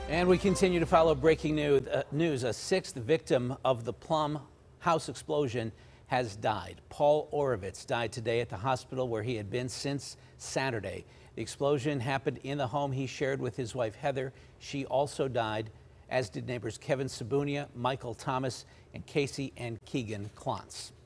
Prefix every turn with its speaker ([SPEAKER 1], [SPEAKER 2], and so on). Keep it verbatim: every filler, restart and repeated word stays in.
[SPEAKER 1] And we continue to follow breaking news. Uh, news. A sixth victim of the Plum house explosion has died. Paul Oravitz died today at the hospital where he had been since Saturday. The explosion happened in the home he shared with his wife Heather. She also died, as did neighbors Kevin Sabunia, Michael Thomas, and Casey and Keegan Klontz.